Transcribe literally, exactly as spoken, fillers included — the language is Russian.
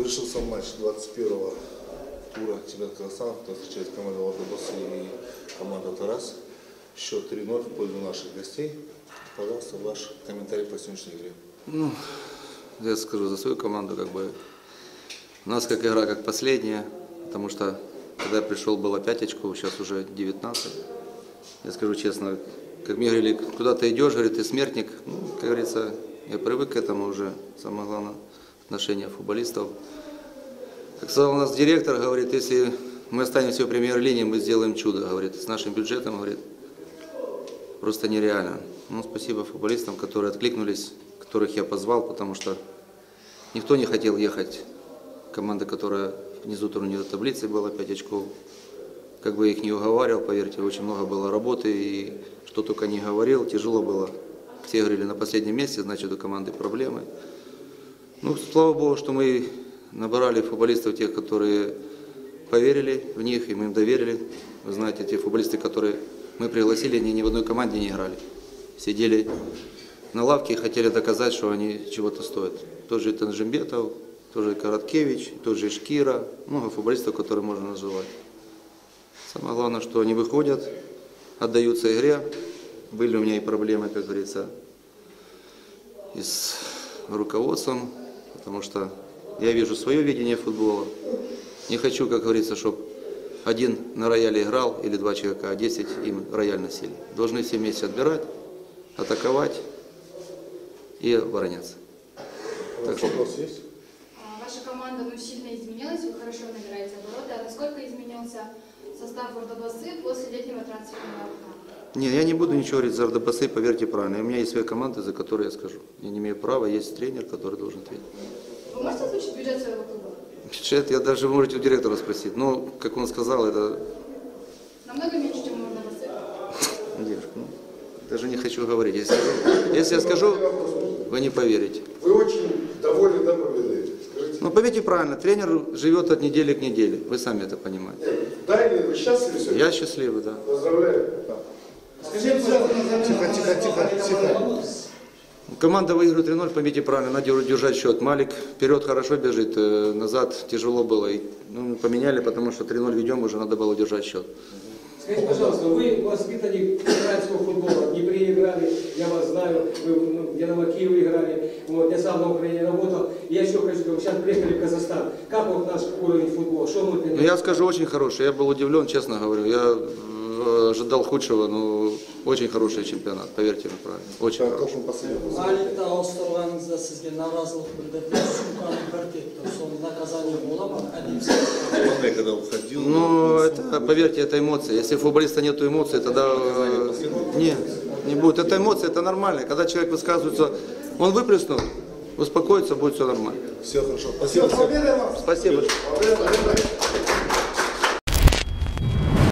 Завершился матч двадцать первого тура чемпионата Казахстана, кто встречает команду Ордобасы и команда Тарас. Счет три ноль в пользу наших гостей. Пожалуйста, ваш комментарий по сегодняшней игре. Ну, я скажу за свою команду, как бы у нас как игра как последняя, потому что когда я пришел было пять очков, сейчас уже девятнадцать. Я скажу честно, как мне говорили, куда ты идешь, говорит, ты смертник. Ну, как говорится, я привык к этому уже, самое главное, отношение футболистов. Как сказал у нас директор, говорит, если мы останемся в премьер-линии, мы сделаем чудо, говорит, с нашим бюджетом, говорит, просто нереально. Ну, спасибо футболистам, которые откликнулись, которых я позвал, потому что никто не хотел ехать. Команда, которая внизу турнира таблицы была пять очков. Как бы их не уговаривал, поверьте, очень много было работы, и что только не говорил, тяжело было. Все говорили на последнем месте, значит, у команды проблемы. Ну, слава Богу, что мы набрали футболистов, тех, которые поверили в них, и мы им доверили. Вы знаете, те футболисты, которые мы пригласили, они ни в одной команде не играли. Сидели на лавке и хотели доказать, что они чего-то стоят. Тот же Танжимбетов, тот же Короткевич, тот же Шкира, много футболистов, которые можно называть. Самое главное, что они выходят, отдаются игре. Были у меня и проблемы, как говорится, и с руководством, потому что я вижу свое видение футбола. Не хочу, как говорится, чтобы один на рояле играл или два человека, а десять им рояль носили. Должны все вместе отбирать, атаковать и обороняться. Так что вопрос есть? Ваша команда ну, сильно изменилась, вы хорошо набираете обороты. А насколько изменился состав Ордобасы после летнего трансферного окна? Не, я не буду ничего говорить за Ордобасы, поверьте правильно. У меня есть своя команда, за которую я скажу. Я не имею права, есть тренер, который должен ответить. Вы можете озвучить бюджет своего клуба? Бюджет, я даже можете у директора спросить. Но, как он сказал, это... Намного меньше, чем у Ордобасы? Девушка, ну, даже не хочу говорить. Если, если я скажу, вы не поверите. Вы очень довольны до победы. Скажите. Ну, поверьте правильно, тренер живет от недели к неделе. Вы сами это понимаете. Да или вы счастливы сегодня? Я счастливый, да. Поздравляю. Скажите, тихо, тихо, тихо, тихо. Команда выигрывает три ноль, поймите правильно, надо держать счет. Малик вперед хорошо бежит, назад тяжело было. И, ну, поменяли, потому что три ноль ведем, уже надо было удержать счет. Скажите, пожалуйста, вы воспитанник украинского футбола, не переиграли, я вас знаю, вы ну, в Динамо Киев играли, вот, я сам на Украине работал. Я еще хочу сказать, сейчас приехали в Казахстан. Как вот наш уровень футбола? Что мы ну, я скажу, очень хороший. Я был удивлен, честно говорю. Я ожидал худшего, но очень хороший чемпионат, поверьте мне правильно. Очень Так, хороший. Аликта ауыстырғаныңызда сізге наразылық білдірді, Суканы бір тепті, соның наказание бола ма? Я когда уходил... Ну, это, поверьте, это эмоции. Если у футболиста нет эмоций, тогда э, нет, не будет. Это эмоции, это нормально. Когда человек высказывается, он выплеснул, успокоится, будет все нормально. Все хорошо. Спасибо. Спасибо.